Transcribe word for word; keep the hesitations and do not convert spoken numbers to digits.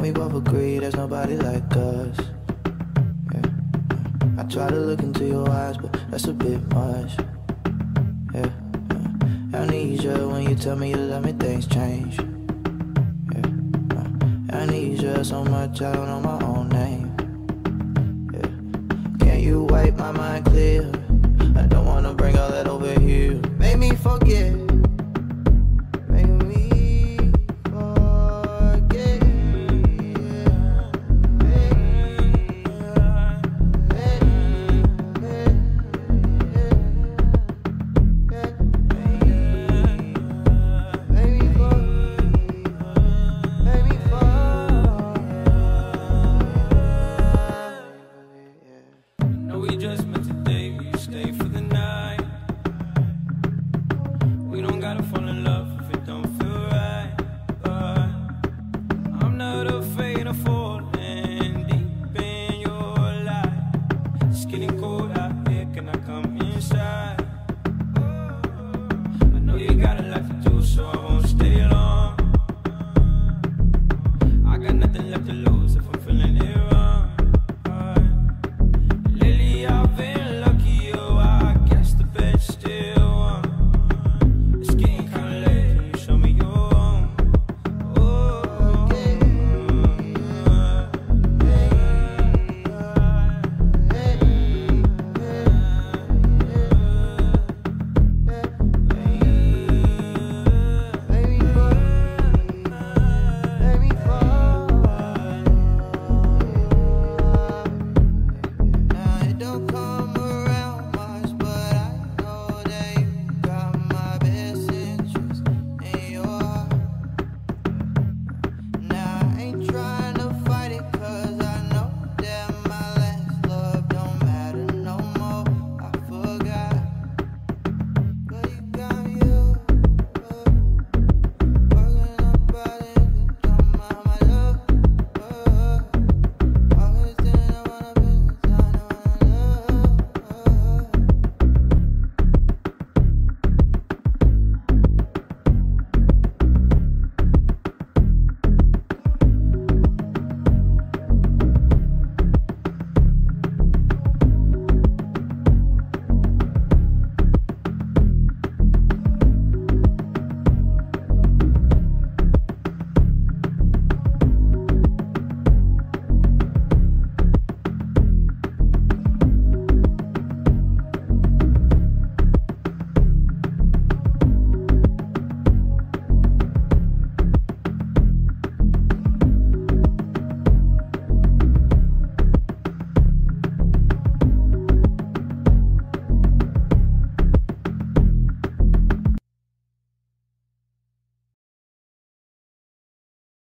we both agree there's nobody like us. Yeah. I try to look into your eyes, but that's a bit much. Yeah. Amnesia, when you tell me you love me, things change. Yeah. Amnesia, so much I don't know my own name. Yeah. Can you wipe my mind clear? I don't wanna bring all that over here. Make me forget. Make me forget. No, we just meant to